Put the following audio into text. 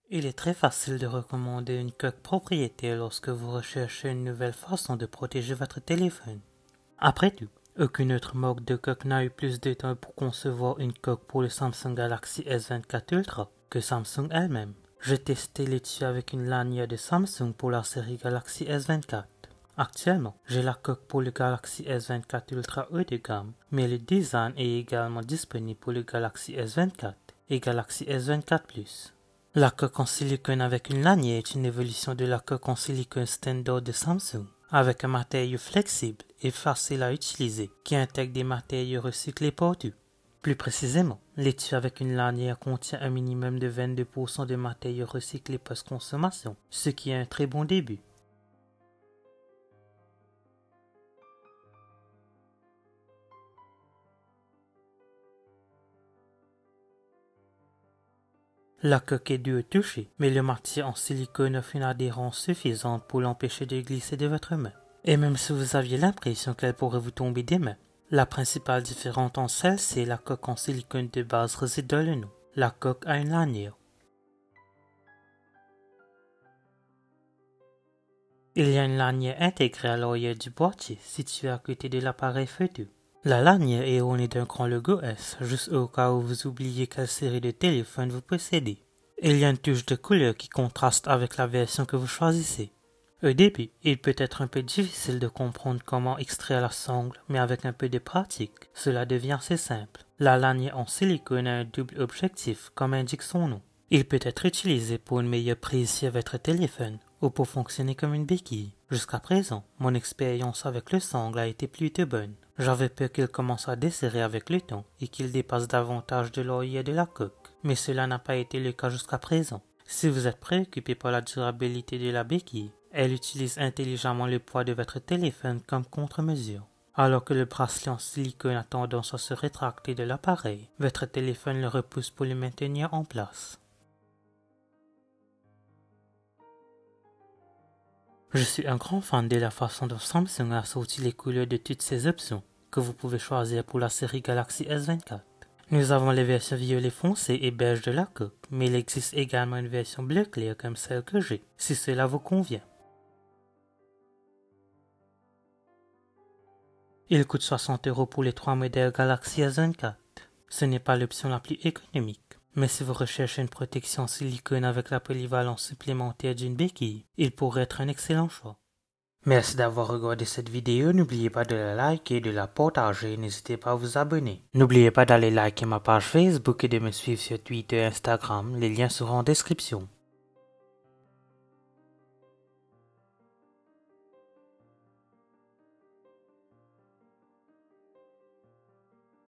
Il est très facile de recommander une coque propriétaire lorsque vous recherchez une nouvelle façon de protéger votre téléphone. Après tout, aucune autre marque de coque n'a eu plus de temps pour concevoir une coque pour le Samsung Galaxy S24 Ultra que Samsung elle-même. J'ai testé les tissus avec une lanière de Samsung pour la série Galaxy S24. Actuellement, j'ai la coque pour le Galaxy S24 Ultra haut de gamme, mais le design est également disponible pour le Galaxy S24 et Galaxy S24 Plus. La coque en silicone avec une lanière est une évolution de la coque en silicone standard de Samsung, avec un matériau flexible et facile à utiliser, qui intègre des matériaux recyclés partout. Plus précisément, l'étui avec une lanière contient un minimum de 22% de matériaux recyclés post-consommation, ce qui est un très bon début. La coque est dure au toucher, mais le matériau en silicone offre une adhérence suffisante pour l'empêcher de glisser de votre main. Et même si vous aviez l'impression qu'elle pourrait vous tomber des mains, la principale différence entre celle-ci et la coque en silicone de base réside dans le nom. La coque a une lanière. Il y a une lanière intégrée à l'arrière du boîtier, située à côté de l'appareil photo. La lanière est ornée d'un grand logo S, juste au cas où vous oubliez quelle série de téléphone vous possédez. Il y a une touche de couleur qui contraste avec la version que vous choisissez. Au début, il peut être un peu difficile de comprendre comment extraire la sangle, mais avec un peu de pratique, cela devient assez simple. La lanière en silicone a un double objectif, comme indique son nom. Il peut être utilisé pour une meilleure prise sur votre téléphone, ou pour fonctionner comme une béquille. Jusqu'à présent, mon expérience avec le sangle a été plutôt bonne. J'avais peur qu'il commence à desserrer avec le temps et qu'il dépasse davantage de l'arrière de la coque, mais cela n'a pas été le cas jusqu'à présent. Si vous êtes préoccupé par la durabilité de la béquille, elle utilise intelligemment le poids de votre téléphone comme contre-mesure. Alors que le bracelet en silicone a tendance à se rétracter de l'appareil, votre téléphone le repousse pour le maintenir en place. Je suis un grand fan de la façon dont Samsung a sorti les couleurs de toutes ces options que vous pouvez choisir pour la série Galaxy S24. Nous avons les versions violet foncé et beige de la coque, mais il existe également une version bleu clair comme celle que j'ai, si cela vous convient. Il coûte 60 € pour les 3 modèles Galaxy S24. Ce n'est pas l'option la plus économique. Mais si vous recherchez une protection silicone avec la polyvalence supplémentaire d'une béquille, il pourrait être un excellent choix. Merci d'avoir regardé cette vidéo, n'oubliez pas de la liker et de la partager, n'hésitez pas à vous abonner. N'oubliez pas d'aller liker ma page Facebook et de me suivre sur Twitter et Instagram, les liens seront en description.